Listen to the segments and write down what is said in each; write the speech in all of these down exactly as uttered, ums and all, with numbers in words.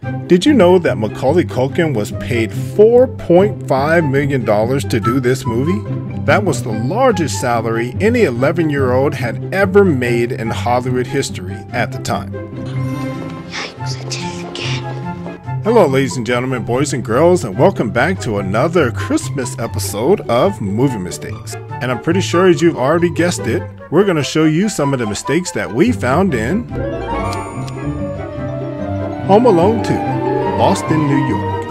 Did you know that Macaulay Culkin was paid four point five million dollars to do this movie? That was the largest salary any eleven-year-old had ever made in Hollywood history at the time. Yikes, I did it again. Hello ladies and gentlemen, boys and girls, and welcome back to another Christmas episode of Movie Mistakes. And I'm pretty sure, as you've already guessed it, we're going to show you some of the mistakes that we found in Home Alone two, Lost in New York.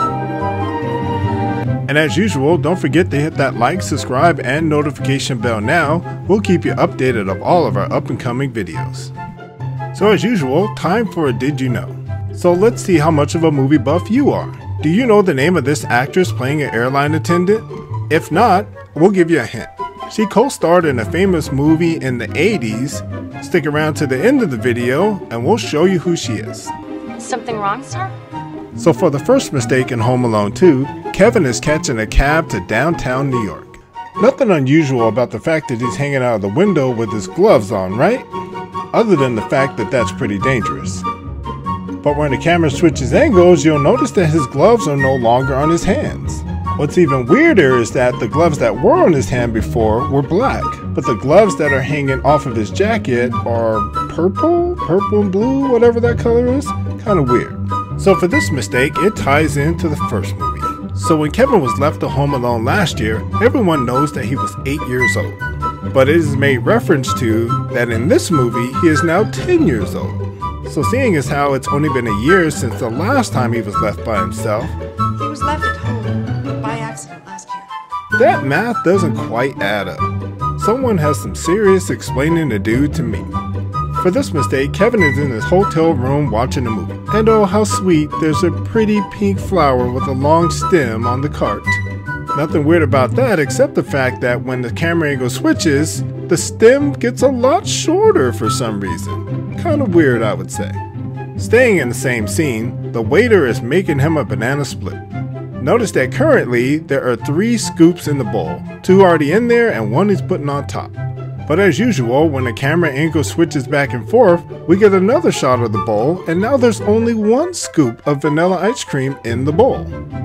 And as usual, don't forget to hit that like, subscribe, and notification bell now. We'll keep you updated of all of our up and coming videos. So as usual, time for a Did You Know? So let's see how much of a movie buff you are. Do you know the name of this actress playing an airline attendant? If not, we'll give you a hint. She co-starred in a famous movie in the eighties. Stick around to the end of the video and we'll show you who she is. Something wrong, sir? So for the first mistake in Home Alone two, Kevin is catching a cab to downtown New York. Nothing unusual about the fact that he's hanging out of the window with his gloves on, right? Other than the fact that that's pretty dangerous. But when the camera switches angles, you'll notice that his gloves are no longer on his hands. What's even weirder is that the gloves that were on his hand before were black, but the gloves that are hanging off of his jacket are purple, purple and blue, whatever that color is. Kind of weird. So for this mistake, it ties into the first movie. So when Kevin was left at home alone last year, everyone knows that he was eight years old. But it is made reference to that in this movie, he is now ten years old. So seeing as how it's only been a year since the last time he was left by himself, he was left at home by accident last year. That math doesn't quite add up. Someone has some serious explaining to do to me. For this mistake, Kevin is in his hotel room watching a movie. And oh how sweet, there's a pretty pink flower with a long stem on the cart. Nothing weird about that except the fact that when the camera angle switches, the stem gets a lot shorter for some reason. Kind of weird, I would say. Staying in the same scene, the waiter is making him a banana split. Notice that currently there are three scoops in the bowl, two already in there and one he's putting on top. But as usual, when the camera angle switches back and forth, we get another shot of the bowl, and now there's only one scoop of vanilla ice cream in the bowl.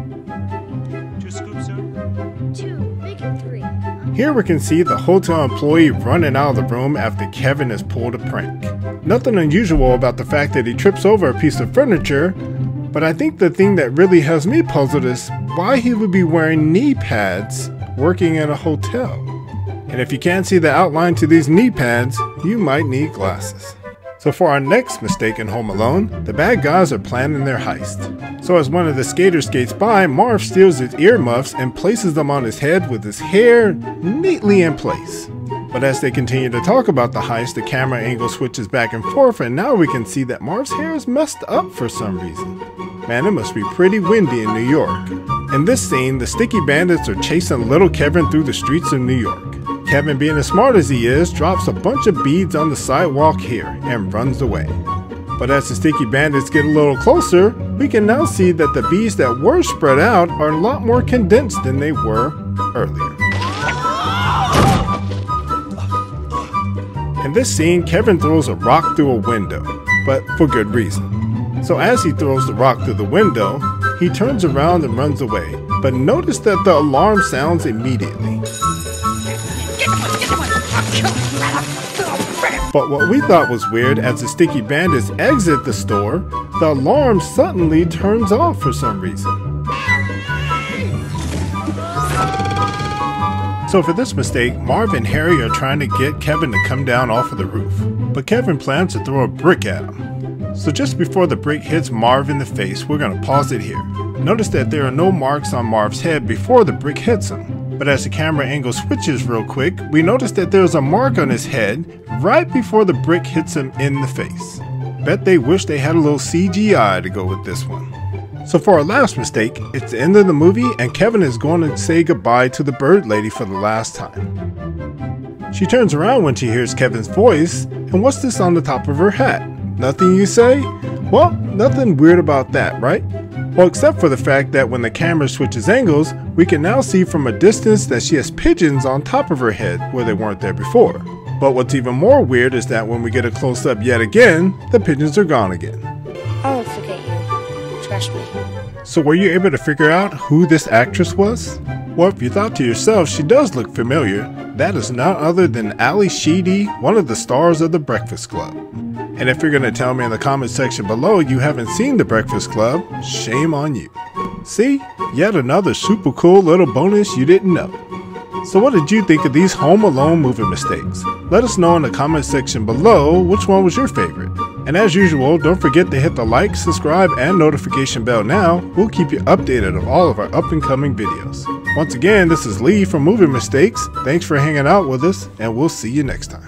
Two scoops, sir? Two, make it three. Here we can see the hotel employee running out of the room after Kevin has pulled a prank. Nothing unusual about the fact that he trips over a piece of furniture, but I think the thing that really has me puzzled is why he would be wearing knee pads working in a hotel. And if you can't see the outline to these knee pads, you might need glasses. So for our next mistake in Home Alone, the bad guys are planning their heist. So as one of the skaters skates by, Marv steals his earmuffs and places them on his head with his hair neatly in place. But as they continue to talk about the heist, the camera angle switches back and forth, and now we can see that Marv's hair is messed up for some reason. Man, it must be pretty windy in New York. In this scene, the sticky bandits are chasing little Kevin through the streets of New York. Kevin, being as smart as he is, drops a bunch of beads on the sidewalk here and runs away. But as the sticky bandits get a little closer, we can now see that the beads that were spread out are a lot more condensed than they were earlier. In this scene, Kevin throws a rock through a window, but for good reason. So as he throws the rock through the window, he turns around and runs away. But notice that the alarm sounds immediately. But what we thought was weird, as the sticky bandits exit the store, the alarm suddenly turns off for some reason. So for this mistake, Marv and Harry are trying to get Kevin to come down off of the roof. But Kevin plans to throw a brick at him. So just before the brick hits Marv in the face, we're going to pause it here. Notice that there are no marks on Marv's head before the brick hits him. But as the camera angle switches real quick, we notice that there's a mark on his head right before the brick hits him in the face. Bet they wish they had a little C G I to go with this one. So for our last mistake, it's the end of the movie and Kevin is going to say goodbye to the bird lady for the last time. She turns around when she hears Kevin's voice, and what's this on the top of her hat? Nothing, you say? Well, nothing weird about that, right? Well, except for the fact that when the camera switches angles, we can now see from a distance that she has pigeons on top of her head where they weren't there before. But what's even more weird is that when we get a close-up yet again, the pigeons are gone again. I won't forget you. Try refresh me. So were you able to figure out who this actress was? Well, if you thought to yourself she does look familiar, that is none other than Ali Sheedy, one of the stars of The Breakfast Club. And if you're going to tell me in the comment section below you haven't seen The Breakfast Club, shame on you. See? Yet another super cool little bonus you didn't know. So what did you think of these Home Alone movie mistakes? Let us know in the comment section below which one was your favorite. And as usual, don't forget to hit the like, subscribe, and notification bell now. We'll keep you updated of all of our up and coming videos. Once again, this is Lee from Movie Mistakes. Thanks for hanging out with us, and we'll see you next time.